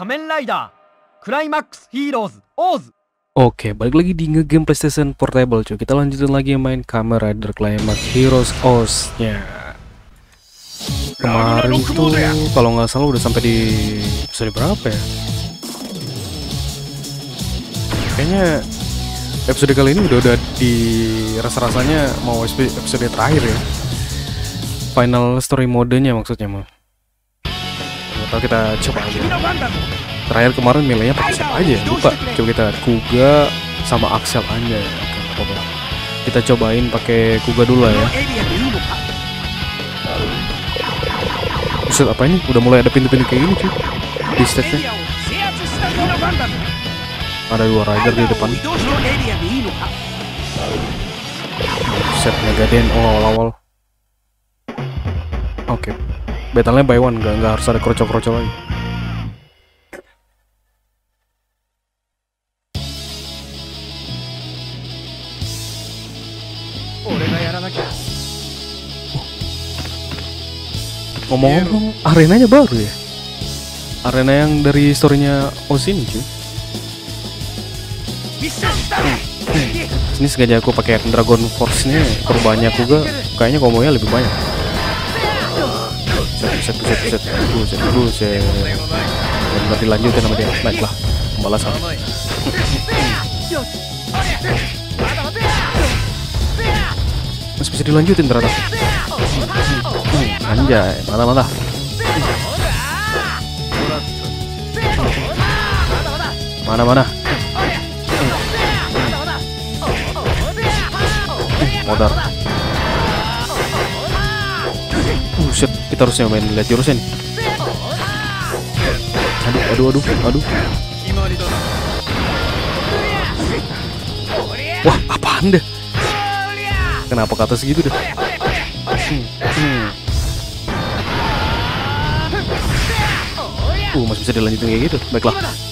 仮面ライダークライマックスヒーローズオーズ. Oke, balik lagi di ngegame PlayStation Portable cuy. Kita lanjutin lagi main Kamen Rider Climax Heroes Oz-nya. Kemarin tuh kalau nggak salah udah sampai di episode berapa ya? Kayaknya episode kali ini udah di rasa-rasanya mau episode terakhir ya. Final story modenya maksudnya mah. Atau kita coba aja. Terakhir kemarin milihnya pakai siapa aja? Lupa. Coba kita Kuga sama Axel aja ya. Kita cobain pakai Kuga dulu lah ya. Buset, apa ini? Udah mulai ada pintu-pintu kayak gini cuy di stage-nya. Ada dua rider di depan. Buset, Megaden awal-awal. Oke, battle-nya by one, nggak harus ada kroco-kroco lagi. Ngomong-ngomong, arenanya baru ya? Arena yang dari story-nya Oz ini cuy. Ini sengaja aku pakai Dragon Force-nya, perubahannya Kuga kayaknya kombonya lebih banyak. Buset. Benar dilanjutin sama dia. Baiklah, pembalasan. Masih bisa dilanjutin ternyata. Anjay, mana. Mana. Modal. Buset, kita harusnya main lihat jurusnya nih. Aduh. Wah, apaan deh? Kenapa ke atas gitu deh? Masih bisa dilanjutin kayak gitu. Baiklah.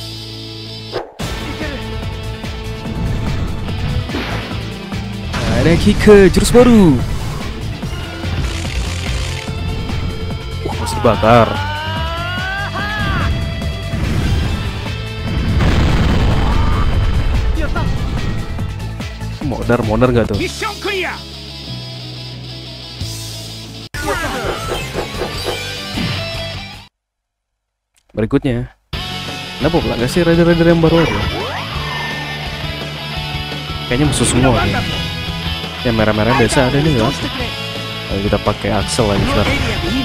Ada Kike, jurus baru. Masih dibakar. Modar gak tuh? Berikutnya, kenapa pula gak sih rider-rider yang baru aja? Kayaknya musuh semua nih. Yang merah-merah biasa ada nih kan? Ayo kita pakai Axel lagi sekarang.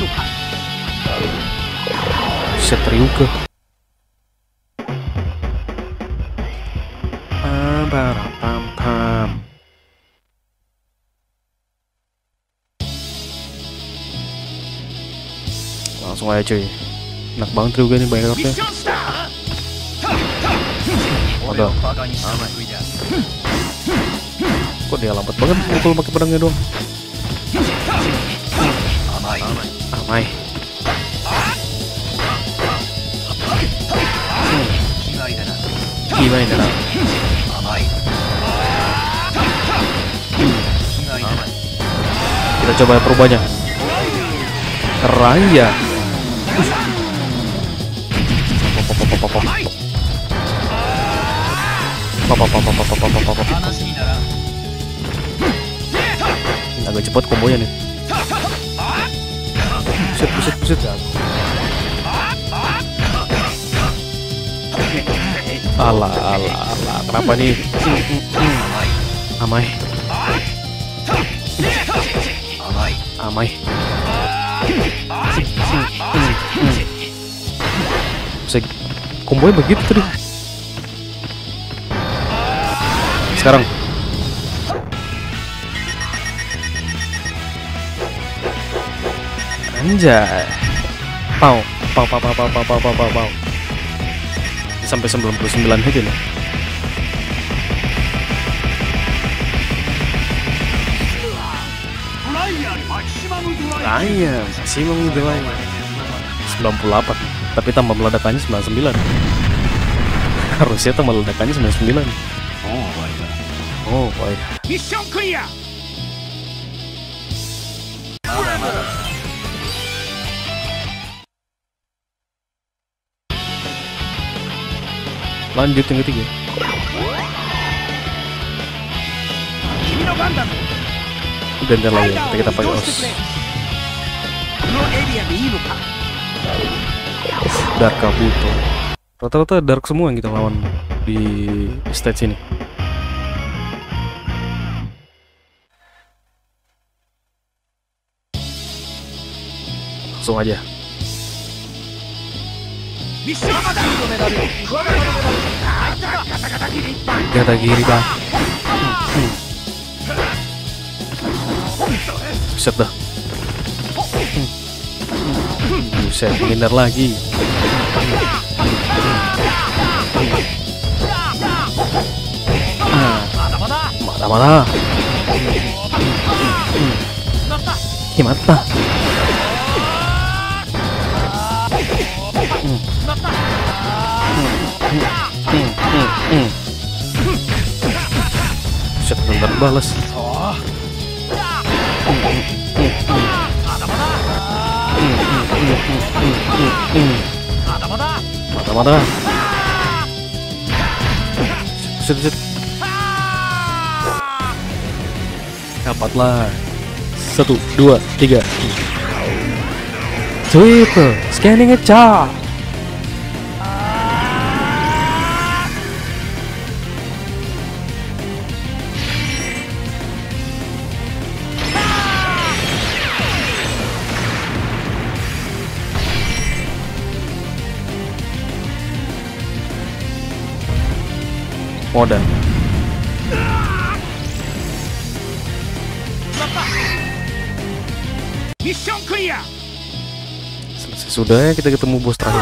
Set Ryuga. Pam. Langsung aja cuy. Enak banget Ryuga nih banyak kartnya. Waduh. Kok dia lambat banget mukul pakai pedangnya doang. Amai. Gimana dah? Kita coba perubahannya. Raya. Agak cepat kombonya nih. Buset. Alah. Kenapa nih? Amai. Buset. Kombonya begitu tadi. Sekarang. Anjay. Pau. Sampai 99 aja nih. Iya, maksimum delay 98. Tapi tambah meledakannya 99. Harusnya tambah meledakannya 99. Oh, baik. Mission clear. Lanjut yang ketiga. Dan lagi kita pakai os. Dark Kabuto. Rata-rata dark semua yang kita lawan di stage ini. Langsung aja. Gata Giri bang. Buset dah. Buset, menghindar lagi. Mata-mata. Himata. Buset, bentar balas. Mata-mata. Set. Dapatlah. 1, 2, 3. Triple scanning attack. Modal. Mission clear. Selesai sudah ya, kita ketemu bos terakhir.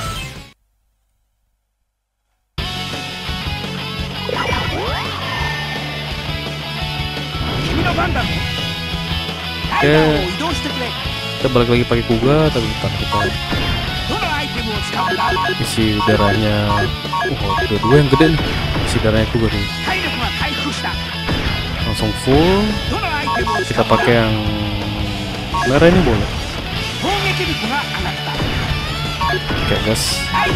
Oke, kita balik lagi pakai Kuga, tapi bentar kita isi darahnya. Dua-dua yang gede nih. Isi darahnya Kuga dulu. Langsung full. Kita pakai yang merah ini boleh. Oke guys.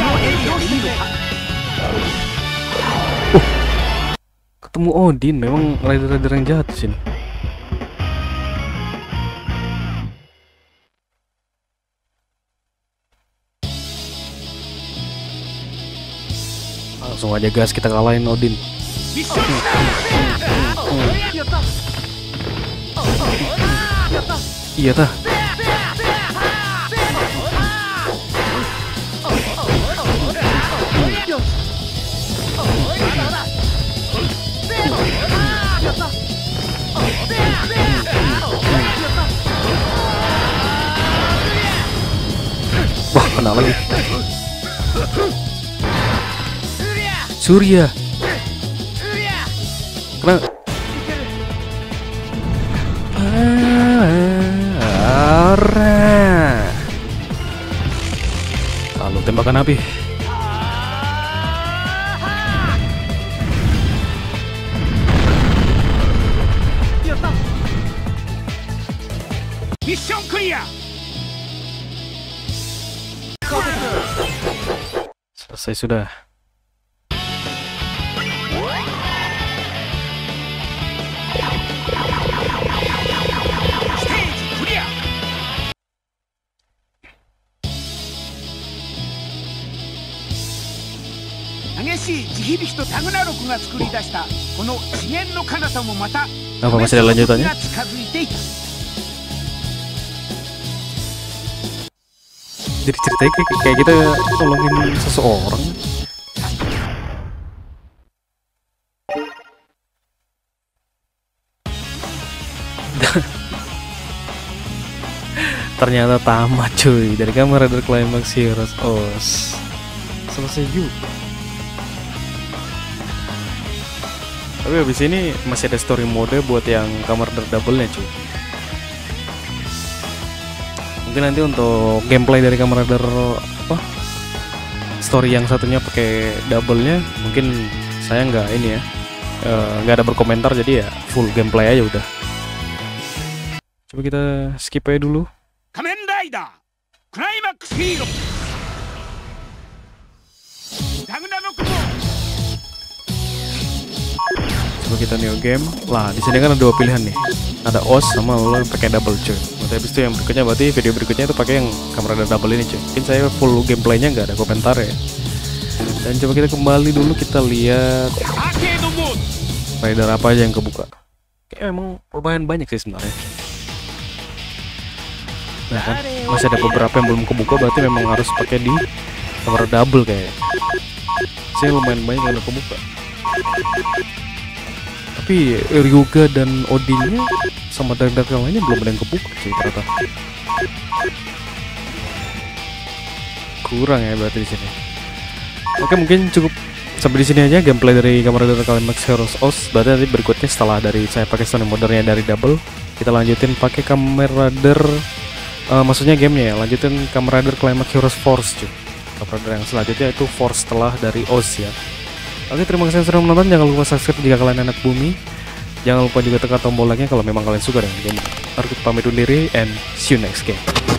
Ketemu Odin, memang rider-rider yang jahat di sini. Langsung aja guys, kita kalahin Odin. Iya tah. Wah, kena lagi. Surya. Kena. Lalu tembakan api. Mission clear. Selesai sudah. Apa masih ada lanjutannya? Jadi ceritanya kayak kita tolongin seseorang. Ternyata tamat cuy. Dari Kamen Rider Climax Heroes OS. Selesai juga. Tapi habis ini masih ada story mode buat yang Kamen Rider double-nya cuy. Mungkin nanti untuk gameplay dari Kamen Rider apa story yang satunya pakai double-nya, mungkin saya nggak ini ya, nggak ada berkomentar, jadi ya full gameplay aja udah. Coba kita skip aja dulu. Kamen Rider Climax Hero. Ragnarok kita new game. Lah di sini kan ada dua pilihan nih, ada OS sama lo pakai double cuy. Nanti habis itu yang berikutnya berarti video berikutnya itu pakai yang kamera double ini cuy. Mungkin saya full gameplaynya nggak ada komentar ya. Dan coba kita kembali dulu, kita lihat rider apa aja yang kebuka. Kayak memang lumayan banyak sih sebenarnya. Nah kan masih ada beberapa yang belum kebuka, berarti memang harus pakai di kamera double kayak. Saya lumayan banyak yang udah kebuka. Tapi Ryuga dan Odin-nya sama Dark yang lainnya belum ada yang kebuka sih ternyata. Kurang ya berarti di sini. Oke, mungkin cukup sampai di sini aja gameplay dari Kamen Rider Climax Heroes OS. Berarti nanti berikutnya setelah dari saya pakai story modernnya dari double, kita lanjutin pakai Kamen Rider maksudnya gamenya ya, lanjutin Kamen Rider Climax Heroes Force cuy. Kamen Rider yang selanjutnya itu Force setelah dari OS ya. Oke, terima kasih sudah menonton. Jangan lupa subscribe jika kalian anak bumi. Jangan lupa juga tekan tombol like-nya kalau memang kalian suka dengan game. Aku pamit undur diri and see you next game.